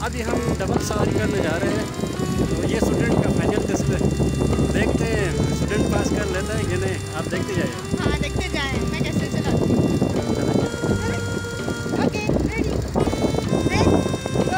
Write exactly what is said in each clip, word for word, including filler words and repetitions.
अभी हम डबल सवारी करने जा रहे हैं। तो ये स्टूडेंट का फाइनल टेस्ट है, देखते हैं स्टूडेंट पास कर लेता है कि नहीं। आप देखते जाइए। हाँ देखते जाएं मैं कैसे चलाती हूँ। Okay ready ready go.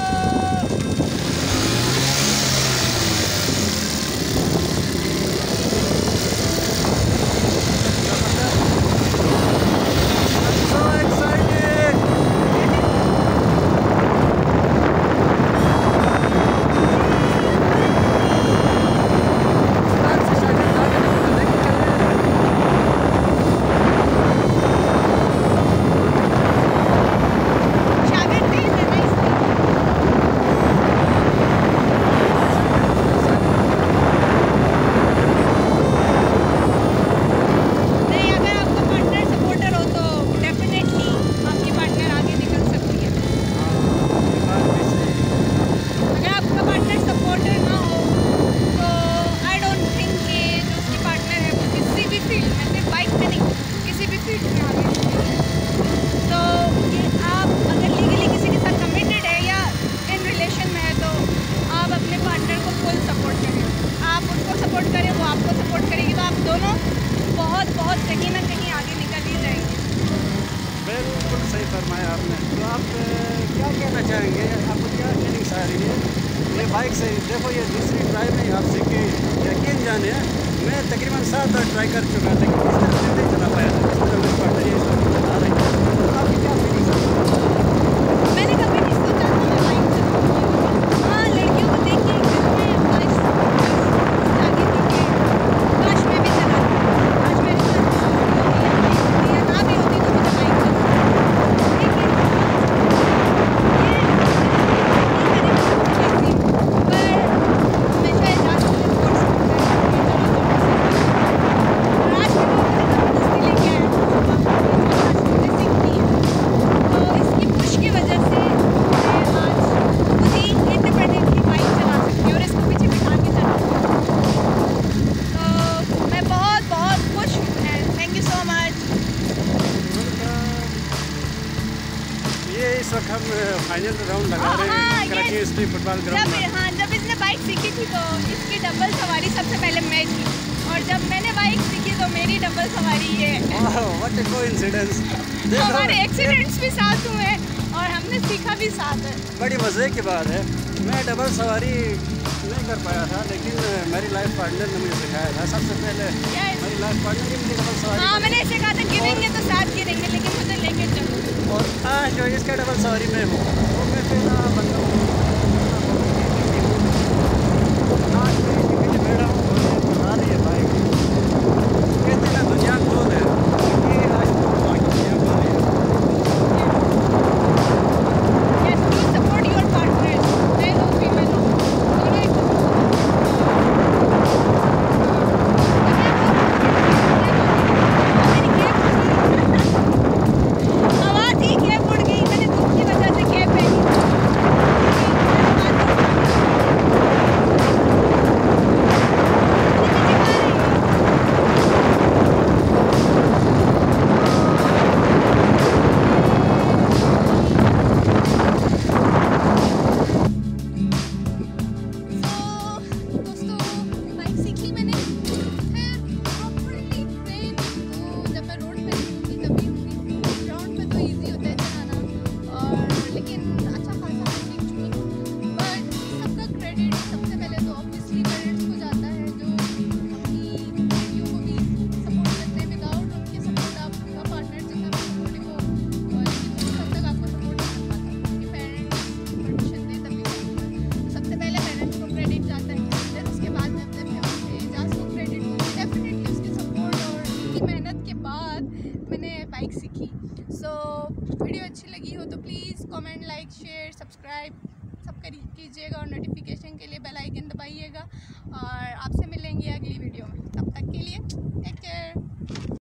बहुत बहुत कहीं ना कहीं आगे निकल ही जाएंगे। बिल्कुल सही फरमाया आपने। तो आप क्या कहना चाहेंगे, आपको क्या फीलिंग्स आ रही है ये बाइक से? देखो ये दूसरी ट्राई में आप सीखे, यकीन जाने मैं तकरीबन सात बार ट्राई कर चुका, लेकिन इस तरह से नहीं चला पाया। इस तरह मेरे पार्टनर ये चला रही है। तो आपकी क्या फीलिंग्स आ रही है? मैंने कभी नहीं सोचा था मैं बाइक चलाऊंगी। हाँ लड़कियों को देख के इस वक्त हम फाइनल राउंड लगा रहे हैं कराची स्ट्रीट फुटबॉल ग्राउंड में। हाँ जब इसने बाइक सीखी थी तो इसकी डबल सवारी सबसे पहले मैं की, और जब मैंने बाइक सीखी तो मेरी डबल सवारी ये है। What a coincidence. हमारे एक्सीडेंट्स भी साथ हुए और हमने सीखा भी साथ है। बड़ी मज़े की बात है। मैं डबल सवारी नहीं कर पाया था, लेकिन मेरी लाइफ पार्टनर ने मुझे सिखाया था सबसे पहले। मेरी लाइफ पार्टनर ने मुझे डबल सवारी। हाँ मैंने ऐसे कहा था गिरेंगे तो साथ गिरेंगे, लेकिन मुझे लेके चलो। और आज जो इसका डबल सवारी में हूँ वो मैं पहला बंदा हूँ। आज मैं टिकट बैठा हूँ और बता रही है बाइक, कहते ना दुनिया गोल है, ये आज बाकी दुनिया गोल है। Yes, you support your partners, male or female हो, दोनों एक आवाज़ ही कैब उड़ गई, मैंने धूप की वजह से कैब पहनी। बाइक सीखी। सो so, वीडियो अच्छी लगी हो तो please comment, like, share, subscribe सब करी कीजिएगा और नोटिफिकेशन के लिए बेल आइकन दबाइएगा। और आपसे मिलेंगे अगली वीडियो में, तब तक के लिए टेक केयर।